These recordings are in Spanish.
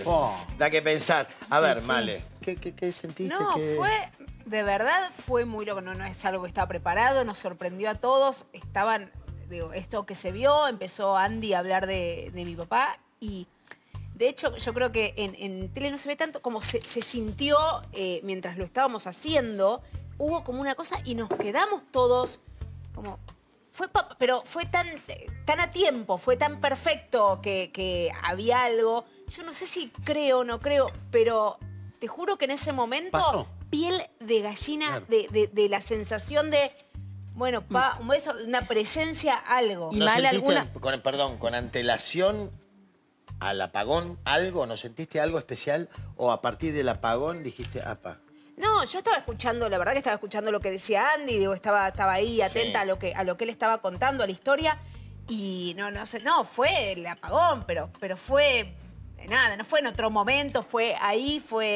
Da que pensar. A ver, Male, ¿qué sentiste? No, de verdad fue muy loco. No es algo que estaba preparado, nos sorprendió a todos. Digo, esto que se vio, empezó Andy a hablar de mi papá y... De hecho, yo creo que en tele no se ve tanto como se sintió mientras lo estábamos haciendo. Hubo como una cosa y nos quedamos todos como... pero fue tan a tiempo, fue tan perfecto que había algo. Yo no sé si creo o no creo, pero te juro que en ese momento, piel de gallina, de la sensación de... Bueno, un beso, una presencia, algo. ¿Y Male alguna? Con antelación al apagón, ¿algo? ¿No sentiste algo especial? ¿O a partir del apagón dijiste, apa? No, yo estaba escuchando, la verdad que estaba escuchando lo que decía Andy, digo, estaba ahí atenta a lo que él estaba contando, a la historia. Y no sé, fue el apagón, pero fue nada, no fue en otro momento, fue ahí,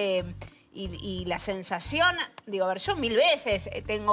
y la sensación, digo, a ver, yo 1000 veces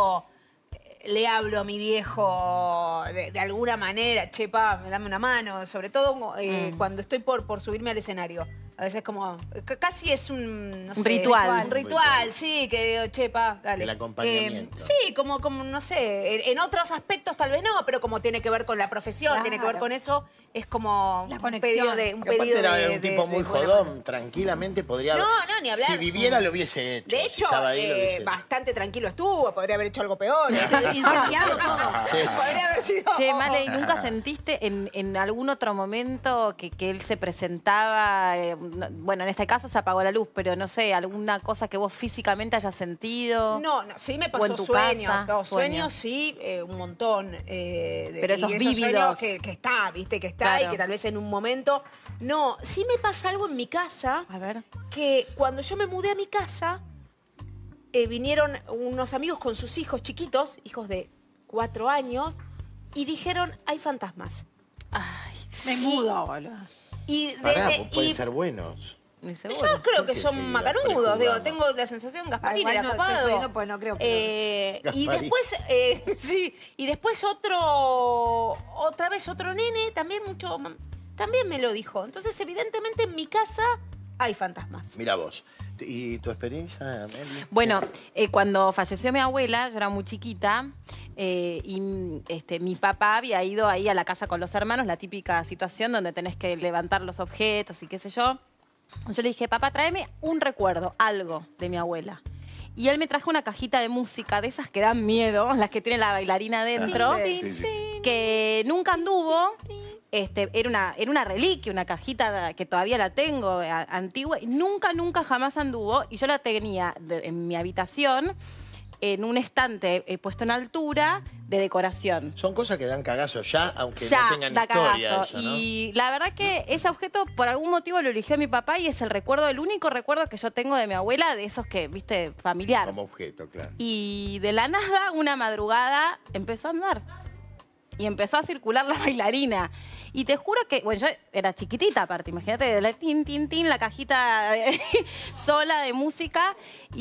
le hablo a mi viejo de alguna manera, che, pa, dame una mano, sobre todo cuando estoy por subirme al escenario. A veces como, casi es un ritual. Un ritual, sí, que digo, che, pa, dale. El acompañamiento. Sí, como, no sé, en otros aspectos tal vez no, pero como tiene que ver con la profesión, tiene que ver con eso, es como un pedido de... Era un tipo muy jodón, tranquilamente podría haber... No, ni hablar. Si viviera lo hubiese hecho. De hecho, bastante tranquilo estuvo, podría haber hecho algo peor. Incendiado todo. Sí. Podría haber sido... Che, Male, ¿y nunca sentiste en algún otro momento que él se presentaba... bueno, en este caso se apagó la luz, pero no sé, alguna cosa que vos físicamente hayas sentido? No, sí me pasó sueños. Sueños sí, un montón. Pero esos vívidos. Sueños que está, viste, que está y que tal vez en un momento... No, sí me pasa algo en mi casa. A ver. Que cuando yo me mudé a mi casa, vinieron unos amigos con sus hijos chiquitos, hijos de 4 años, y dijeron, hay fantasmas. Ay, me mudo, boludo. Pueden ser buenos. Yo creo que son macanudos, digo, tengo la sensación, Gasparín era copado. Pues no creo y después, y después otra vez otro nene, también me lo dijo. Entonces, evidentemente, en mi casa hay fantasmas. Mira vos. ¿Y tu experiencia, Meli? Bueno, cuando falleció mi abuela, yo era muy chiquita, y mi papá había ido ahí a la casa con los hermanos, la típica situación donde tenés que levantar los objetos y qué sé yo. Yo le dije, papá, tráeme un recuerdo, algo de mi abuela. Y él me trajo una cajita de música, de esas que dan miedo, las que tiene la bailarina adentro, que nunca anduvo. Era una reliquia, una cajita que todavía la tengo, antigua, y nunca jamás anduvo. Y yo la tenía en mi habitación, en un estante puesto en altura, de decoración. Son cosas que dan cagazo ya, aunque no tengan historia. Cagazo. Eso, ¿no? Y la verdad que ese objeto, por algún motivo, lo eligió mi papá y es el único recuerdo que yo tengo de mi abuela, de esos que, viste, familiar. Como objeto, claro. Y de la nada, una madrugada, empezó a andar. Y empezó a circular la bailarina. Y te juro que, bueno, yo era chiquitita aparte, imagínate, la la cajita sola de música.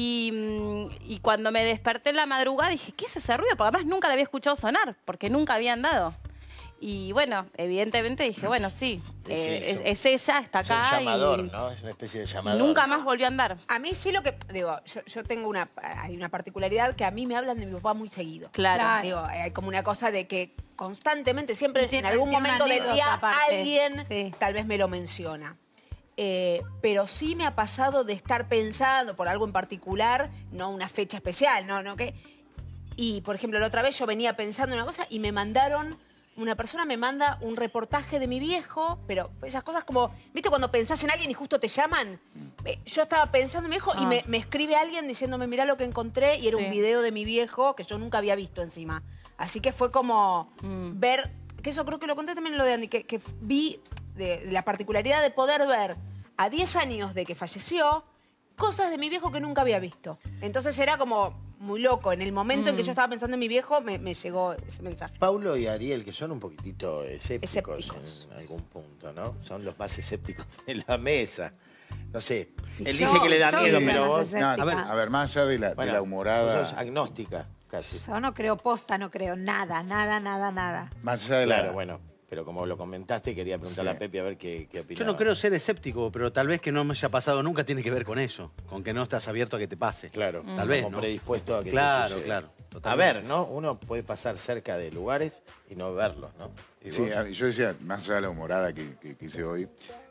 Y cuando me desperté en la madrugada dije, ¿qué es ese ruido? Porque además nunca la había escuchado sonar, porque nunca había andado. Y bueno, evidentemente dije, bueno, sí, es ella, está acá. Es un llamador, ¿no? Es una especie de llamador. Nunca más volvió a andar. A mí sí lo que... Digo, yo tengo hay una particularidad que a mí me hablan de mi papá muy seguido. Claro. Digo, hay como una cosa de que constantemente, siempre en algún momento del día, alguien tal vez me lo menciona. Pero sí me ha pasado de estar pensando por algo en particular, no una fecha especial, no que... Y, por ejemplo, la otra vez yo venía pensando en una cosa y una persona me manda un reportaje de mi viejo, pero esas cosas como, ¿viste cuando pensás en alguien y justo te llaman? Yo estaba pensando en mi viejo y me escribe alguien diciéndome, mirá lo que encontré, y era un video de mi viejo que yo nunca había visto encima. Así que fue como ver, que eso creo que lo conté también en lo de Andy, que vi de la particularidad de poder ver a 10 años de que falleció cosas de mi viejo que nunca había visto. Entonces era como... muy loco. En el momento en que yo estaba pensando en mi viejo, me llegó ese mensaje. Paulo y Ariel, que son un poquitito escépticos en algún punto, ¿no? Son los más escépticos de la mesa. No sé, él dice que le da miedo, pero vos... No, a ver, más allá de la humorada... Vos sos agnóstica, casi. Yo no creo posta, no creo nada. Más allá de Claro, bueno. pero como lo comentaste, quería preguntarle a Pepe a ver qué opinaba. Yo no creo ser escéptico, pero tal vez que no me haya pasado nunca tiene que ver con eso, con que no estás abierto a que te pase. Claro, tal vez, como ¿no? predispuesto a que claro, eso suceda. Claro, a ver, ¿no? Uno puede pasar cerca de lugares y no verlos, ¿no? Sí, yo decía, más allá de la humorada que hice hoy,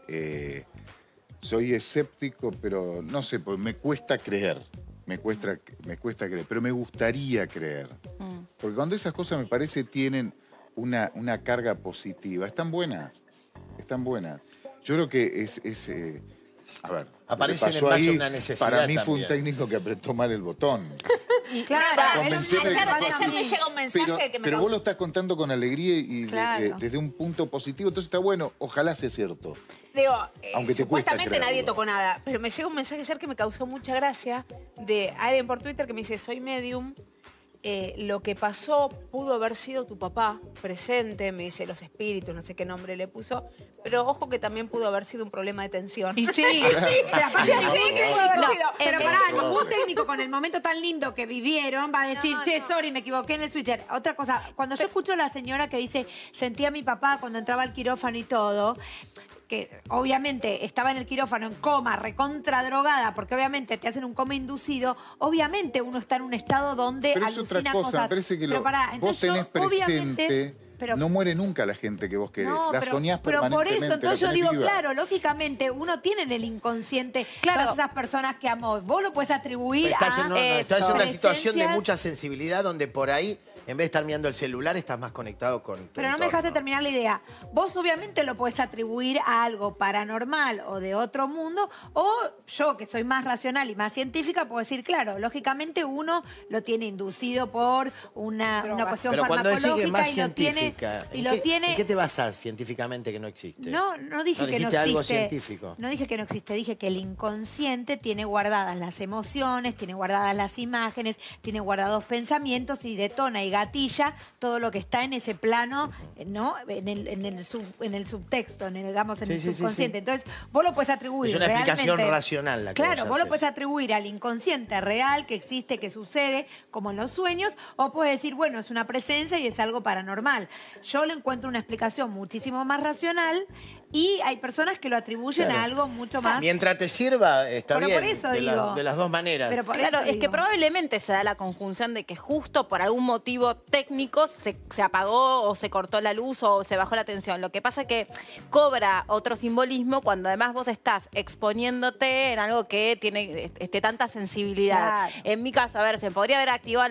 soy escéptico, pero no sé, pues me cuesta creer. Me cuesta creer, pero me gustaría creer. Porque cuando esas cosas me parece tienen una carga positiva, están buenas. Yo creo que a ver, aparece en base a una necesidad. Para mí también. fue un técnico que apretó mal el botón. Y claro, ayer me llega un mensaje que me Pero vos lo estás contando con alegría y desde un punto positivo, entonces está bueno, ojalá sea cierto. Digo, aunque te supuestamente nadie tocó nada, pero me llega un mensaje ayer que me causó mucha gracia de alguien por Twitter que me dice, soy medium, lo que pasó pudo haber sido tu papá presente, me dice los espíritus, no sé qué nombre le puso, pero ojo que también pudo haber sido un problema de tensión. Y sí, pero aparte pero pará, ningún técnico con el momento tan lindo que vivieron va a decir, sorry, me equivoqué en el switcher. Otra cosa, cuando yo escucho a la señora que dice, sentí a mi papá cuando entraba al quirófano y todo, que obviamente estaba en el quirófano en coma, recontra drogada, porque obviamente te hacen un coma inducido, obviamente uno está en un estado donde pero alucina es otra cosa, cosas. me parece que vos tenés presente, no muere nunca la gente que vos querés, la soñás permanentemente. Pero por eso, entonces yo digo, claro, lógicamente uno tiene en el inconsciente todas esas personas que amó. Vos lo puedes atribuir estás en una situación de presencias. mucha sensibilidad donde por ahí, en vez de estar mirando el celular, estás más conectado con tu Pero no me dejaste terminar la idea. Vos obviamente lo podés atribuir a algo paranormal o de otro mundo, o yo, que soy más racional y más científica, puedo decir, claro, lógicamente uno lo tiene inducido por una cuestión farmacológica y lo tiene... ¿En qué te basás científicamente que no existe? No dije que no existe. Algo científico. No dije que no existe, dije que el inconsciente tiene guardadas las emociones, tiene guardadas las imágenes, tiene guardados pensamientos y detona y gatilla todo lo que está en ese plano, ¿no? En el subtexto, digamos, en el subconsciente. Entonces, vos lo puedes atribuir. Es una explicación racional la que claro, vos lo puedes atribuir al inconsciente real que existe, que sucede, como en los sueños, o puedes decir, bueno, es una presencia y es algo paranormal. Yo le encuentro una explicación muchísimo más racional y hay personas que lo atribuyen a algo mucho más... Mientras te sirva, está bien. Por eso digo. De las dos maneras. Pero por claro, eso es que probablemente se da la conjunción de que justo por algún motivo técnico se apagó o se cortó la luz o se bajó la tensión. Lo que pasa es que cobra otro simbolismo cuando además vos estás exponiéndote en algo que tiene tanta sensibilidad. Claro. En mi caso, a ver, se podría haber activado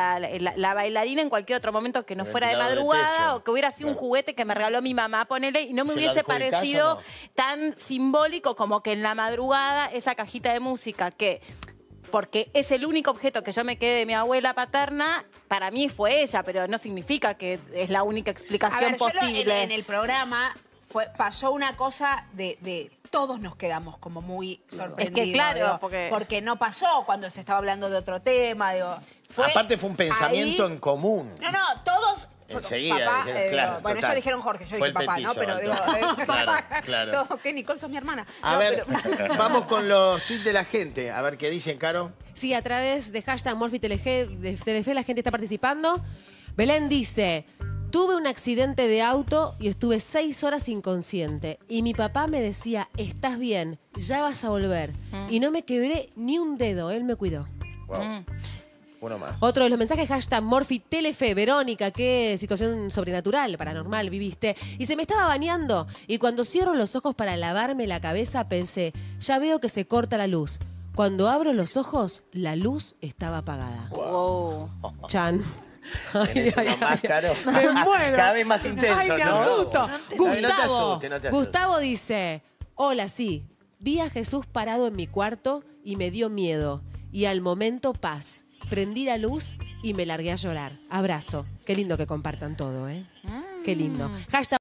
la bailarina en cualquier otro momento que no fuera de madrugada o que hubiera sido un juguete que me regaló mi mamá, ponele, y no me hubiese parecido tan simbólico como que en la madrugada esa cajita de música que... porque es el único objeto que yo me quedé de mi abuela paterna, para mí fue ella, pero no significa que es la única explicación posible. En el programa pasó una cosa de todos nos quedamos como muy sorprendidos. Es que claro, digo, porque no pasó cuando se estaba hablando de otro tema. Digo, aparte fue un pensamiento en común. No, todos... Enseguida, papá, claro, bueno, ellos dijeron Jorge, yo fue dije papá, ¿no? Pero digo, claro. todo, ¿qué? Nicole, sos mi hermana. A ver, vamos con los tweets de la gente. A ver qué dicen, Caro. Sí, a través de hashtag MorfiTelefe, la gente está participando. Belén dice, tuve un accidente de auto y estuve 6 horas inconsciente. Y mi papá me decía, estás bien, ya vas a volver. Y no me quebré ni un dedo, él me cuidó. Wow. Uno más. Otro de los mensajes, hashtag MorfiTelefe. Verónica, qué situación sobrenatural, paranormal viviste. Y se me estaba bañando. Y cuando cierro los ojos para lavarme la cabeza, pensé, ya veo que se corta la luz. Cuando abro los ojos, la luz estaba apagada. Wow. Chan. ¿Tenés uno más, Caro? Me muero. Cada vez más intenso, Ay, me ¿no? asusto. No te asustes. Gustavo dice, hola, sí, vi a Jesús parado en mi cuarto y me dio miedo. Y al momento paz. Prendí la luz y me largué a llorar. Abrazo. Qué lindo que compartan todo, ¿eh? Qué lindo. Hashtag